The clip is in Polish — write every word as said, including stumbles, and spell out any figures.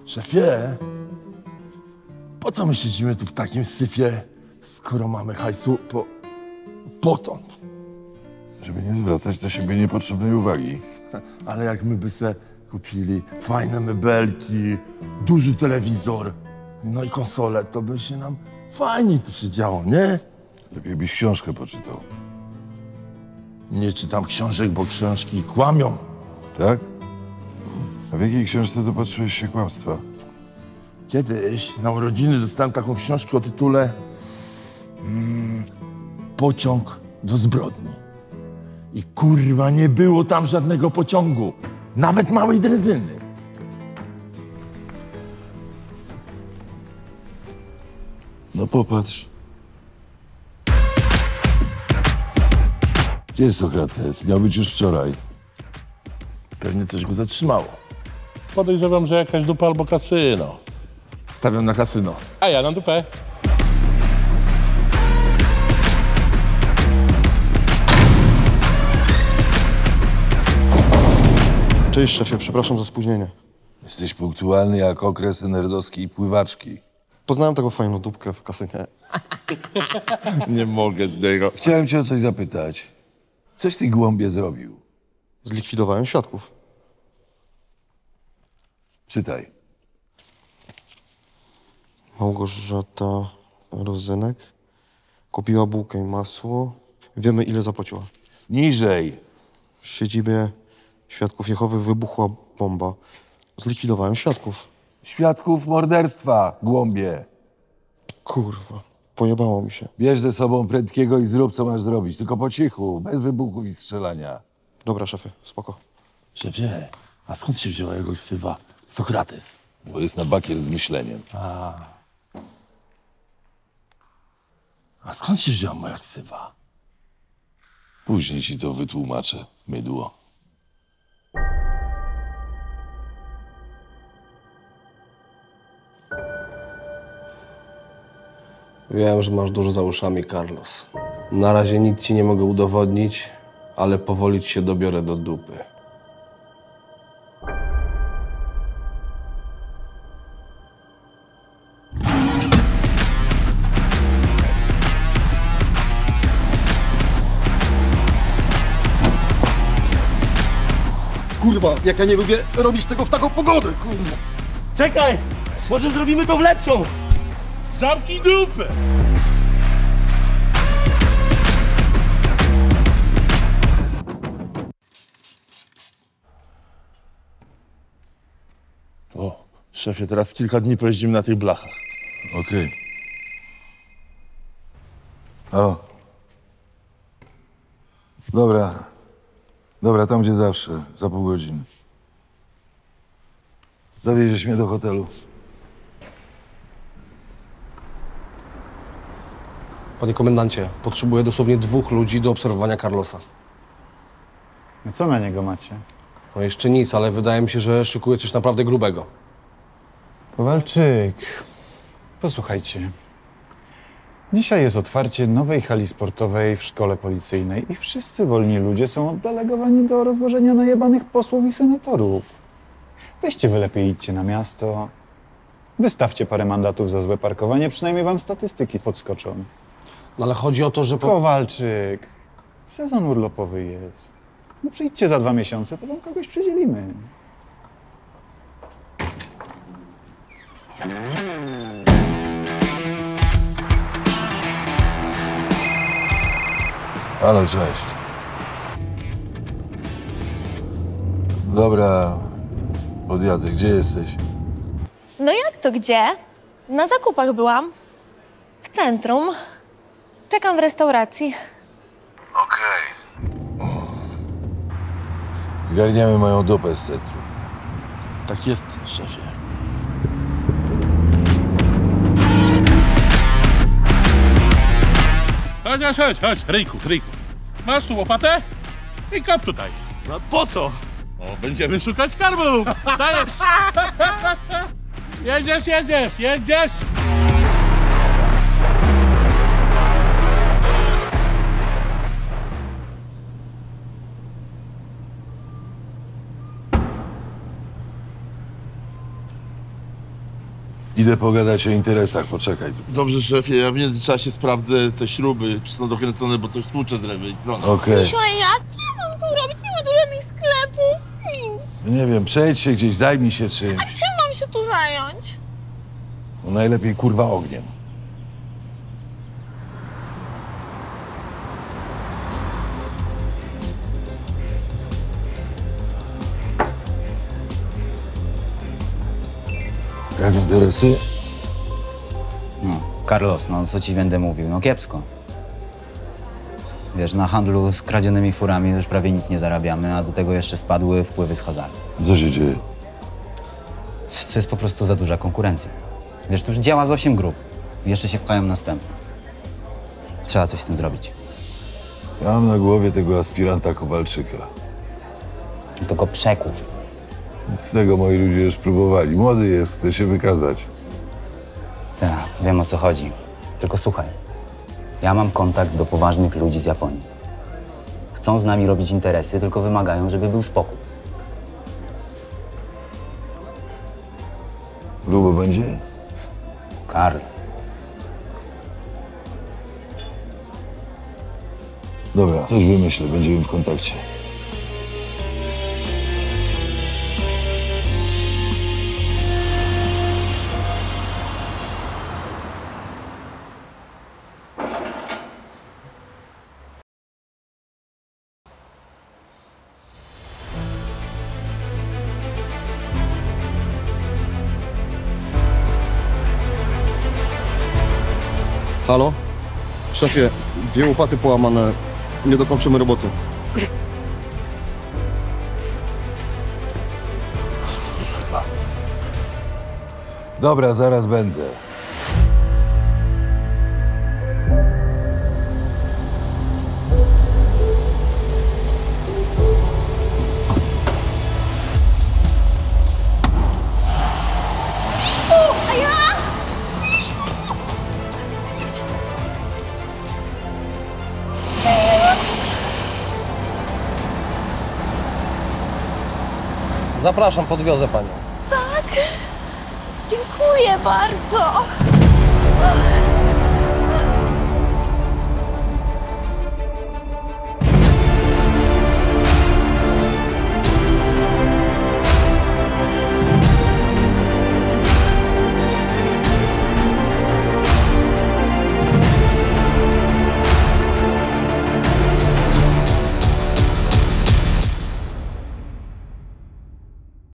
Szefie, po co my siedzimy tu w takim syfie, skoro mamy hajsu po... potąd? Żeby nie zwracać do siebie niepotrzebnej uwagi. Ale jak my by se kupili fajne mebelki, duży telewizor, no i konsolę, to by się nam fajniej tu się działo, nie? Lepiej byś książkę poczytał. Nie czytam książek, bo książki kłamią. Tak? A w jakiej książce dopatrzyłeś się kłamstwa? Kiedyś na urodziny dostałem taką książkę o tytule mm, Pociąg do zbrodni. I kurwa, nie było tam żadnego pociągu. Nawet małej drezyny. No popatrz. Gdzie jest Sokrates? Miał być już wczoraj. Pewnie coś go zatrzymało. Podejrzewam, że jakaś dupa albo kasyno. Stawiam na kasyno. A ja na dupę. Cześć szefie, przepraszam za spóźnienie. Jesteś punktualny jak okres nerdowskiej pływaczki. Poznałem taką fajną dupkę w kasynie. Nie mogę z tego. Chciałem cię o coś zapytać. Coś ty głąbie zrobił? Zlikwidowałem świadków. Czytaj. Małgorzata Rozynek kupiła bułkę i masło. Wiemy, ile zapłaciła. Niżej. W siedzibie Świadków Jehowy wybuchła bomba. Zlikwidowałem świadków. Świadków morderstwa, głąbie. Kurwa, pojebało mi się. Bierz ze sobą prędkiego i zrób, co masz zrobić. Tylko po cichu, bez wybuchów i strzelania. Dobra, szefie, spoko. Szefie, a skąd się wzięła jego ksywa Sokrates? Bo jest na bakier z myśleniem. A skąd się wzięła moja ksywa? Później ci to wytłumaczę, mydło. Wiem, że masz dużo za uszami, Carlos. Na razie nic ci nie mogę udowodnić, ale powoli ci się dobiorę do dupy. Kurwa, jak ja nie lubię robić tego w taką pogodę, kurwa. Czekaj! Może zrobimy to w lepszą! Zamknij dupę! O, szefie, teraz kilka dni pojeździmy na tych blachach. Okej. Halo? Dobra. Dobra, tam gdzie zawsze. Za pół godziny. Zawieziesz mnie do hotelu. Panie komendancie, potrzebuję dosłownie dwóch ludzi do obserwowania Carlosa. A co na niego macie? No jeszcze nic, ale wydaje mi się, że szykuje coś naprawdę grubego. Kowalczyk, posłuchajcie. Dzisiaj jest otwarcie nowej hali sportowej w szkole policyjnej i wszyscy wolni ludzie są oddelegowani do rozwożenia najebanych posłów i senatorów. Weźcie wy lepiej, idźcie na miasto, wystawcie parę mandatów za złe parkowanie, przynajmniej wam statystyki podskoczą. No ale chodzi o to, że... Po... Kowalczyk, sezon urlopowy jest. No przyjdźcie za dwa miesiące, to wam kogoś przydzielimy. Halo, cześć. Dobra, podjadę. Gdzie jesteś? No jak to gdzie? Na zakupach byłam. W centrum. Czekam w restauracji. Okej. Zgarniamy moją dupę z centrum. Tak jest, szefie. Chodź, chodź, chodź, chodź, Ryjku, Ryjku. Masz tu łopatę? I kop tutaj. No po co? O, będziemy szukać skarbów. Dajesz. Jedziesz, jedziesz, jedziesz. Idę pogadać o interesach, poczekaj. Dobrze, szefie, ja w międzyczasie sprawdzę te śruby, czy są dokręcone, bo coś tłucze z lewej strony. Okej. Misiu, a ja co mam tu robić? Nie ma tu żadnych sklepów, nic. Nie wiem, przejdź się gdzieś, zajmij się czymś. Czym mam się tu zająć? No najlepiej kurwa ogniem. Jak interesy? No, Carlos, no co ci będę mówił? No kiepsko. Wiesz, na handlu z kradzionymi furami już prawie nic nie zarabiamy, a do tego jeszcze spadły wpływy z hazardu. Co się dzieje? To jest po prostu za duża konkurencja. Wiesz, tu już działa z osiem grup. Jeszcze się pchają następne. Trzeba coś z tym zrobić. Ja mam na głowie tego aspiranta Kowalczyka. To go przekuł. Z tego moi ludzie już próbowali. Młody jest, chce się wykazać. Tak, wiem o co chodzi. Tylko słuchaj. Ja mam kontakt do poważnych ludzi z Japonii. Chcą z nami robić interesy, tylko wymagają, żeby był spokój. Grubo będzie? Carlos. Dobra, coś wymyślę, będziemy w kontakcie. Halo? Szefie, dwie łopaty połamane. Nie dokończymy roboty. Dobra, zaraz będę. A ja? Zapraszam, podwiozę panią. Tak. Dziękuję bardzo.